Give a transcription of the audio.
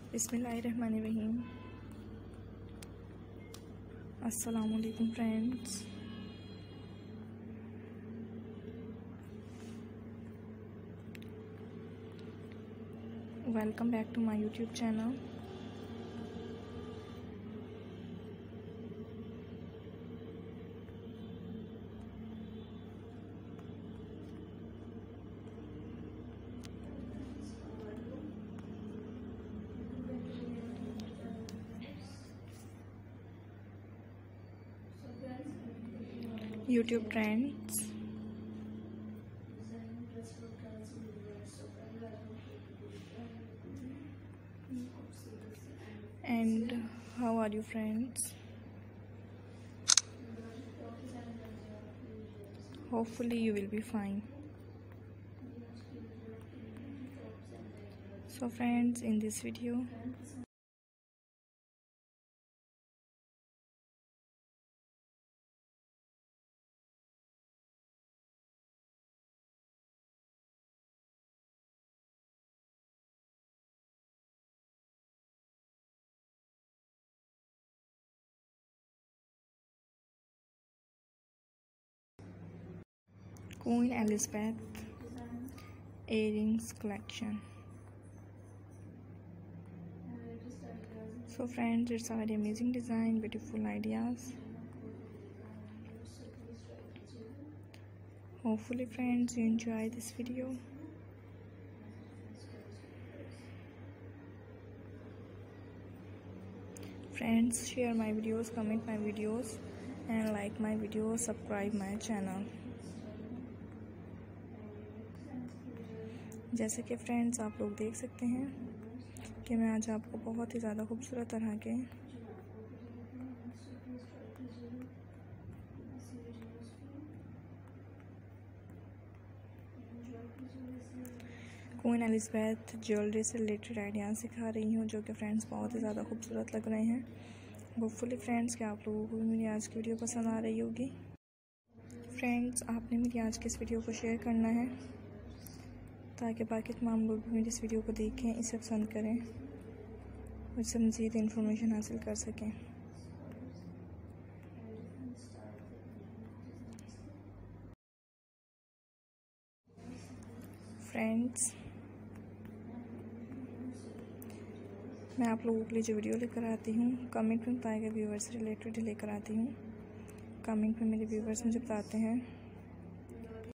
बिस्मिल्लाहिर्रहमानिर्रहीम। अस्सलामुअलैकुम friends. Welcome back to my YouTube channel. YouTube trends and how are you friends? Hopefully you will be fine. So friends, in this video Queen Elizabeth earrings collection. So friends, it's a very amazing design, beautiful ideas. Hopefully friends, you enjoy this video. Friends, share my videos, comment my videos and like my videos, subscribe my channel. जैसे कि friends आप लोग देख सकते हैं कि मैं आज आपको बहुत ही ज़्यादा खूबसूरत तरह के क्वीन एलिज़ाबेथ ज्वेलरी से रिलेटेड आइडियाज़ सिखा रही हूँ, जो कि फ्रेंड्स बहुत ही ज़्यादा खूबसूरत लग रहे हैं। होपफुली फ्रेंड्स कि आप लोगों को भी मेरी आज की वीडियो पसंद आ रही होगी। फ्रेंड्स, आपने मेरी आज की इस वीडियो को शेयर करना है ताकि बाकी तमाम लोग भी मेरी इस वीडियो को देखें, इसे पसंद करें, उससे मज़ीद इन्फॉर्मेशन हासिल कर सकें। फ्रेंड्स, मैं आप लोगों के लिए जो वीडियो लेकर आती हूँ कमेंट में बताएगा व्यूवर्स से रिलेटेड लेकर आती हूँ। कमेंट में मेरे व्यूवर्स मुझे बताते हैं